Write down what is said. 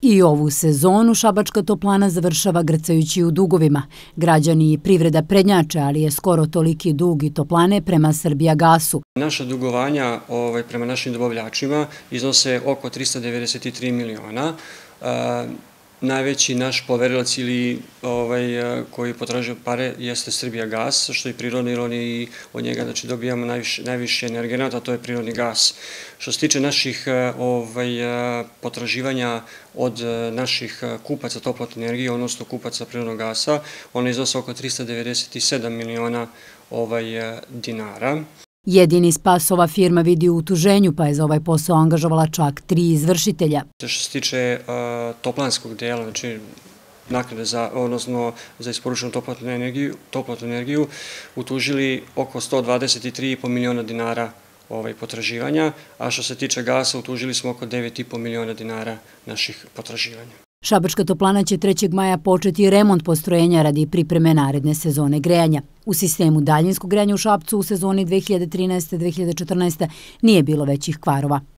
I ovu sezonu Šabačka toplana završava grcajući u dugovima. Građani i privreda prednjače, ali je skoro toliki dug i toplane prema Srbijagasu. Naša dugovanja prema našim dobavljačima iznose oko 393 miliona. Najveći naš poverilac ili koji potražuje pare jeste Srbijagas, što je prirodno jer oni od njega dobijamo najviše energenata, a to je prirodni gas. Što se tiče naših potraživanja od naših kupaca toplotne energije, odnosno kupaca prirodnog gasa, one iznose oko 397 miliona dinara. Jedini spas ova firma vidi u utuženju, pa je za ovaj posao angažovala čak 3 izvršitelja. Što se tiče toplanskog dela, znači naknade za isporučenu toplotnu energiju, utužili oko 123,5 miliona dinara potraživanja, a što se tiče gasa, utužili smo oko 9,5 miliona dinara naših potraživanja. Šabačka toplana će 3. maja početi remont postrojenja radi pripreme naredne sezone grejanja. U sistemu daljinskog grejanja u Šapcu u sezoni 2013-2014 nije bilo većih kvarova.